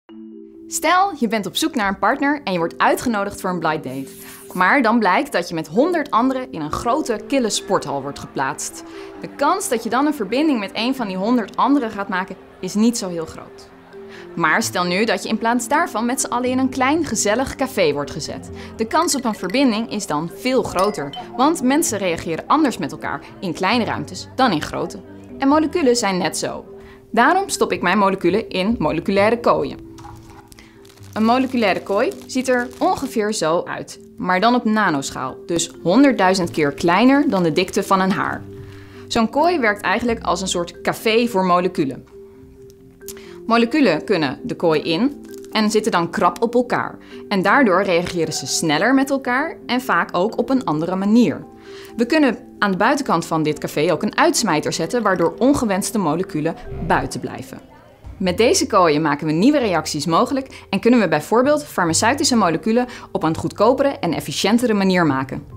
Stel, je bent op zoek naar een partner en je wordt uitgenodigd voor een blind date. Maar dan blijkt dat je met 100 anderen in een grote, kille sporthal wordt geplaatst. De kans dat je dan een verbinding met een van die 100 anderen gaat maken is niet zo heel groot. Maar stel nu dat je in plaats daarvan met z'n allen in een klein, gezellig café wordt gezet. De kans op een verbinding is dan veel groter, want mensen reageren anders met elkaar in kleine ruimtes dan in grote. En moleculen zijn net zo. Daarom stop ik mijn moleculen in moleculaire kooien. Een moleculaire kooi ziet er ongeveer zo uit, maar dan op nanoschaal, dus 100.000 keer kleiner dan de dikte van een haar. Zo'n kooi werkt eigenlijk als een soort café voor moleculen. Moleculen kunnen de kooi in en zitten dan krap op elkaar. En daardoor reageren ze sneller met elkaar en vaak ook op een andere manier. We kunnen aan de buitenkant van dit café ook een uitsmijter zetten, waardoor ongewenste moleculen buiten blijven. Met deze kooien maken we nieuwe reacties mogelijk en kunnen we bijvoorbeeld farmaceutische moleculen op een goedkopere en efficiëntere manier maken.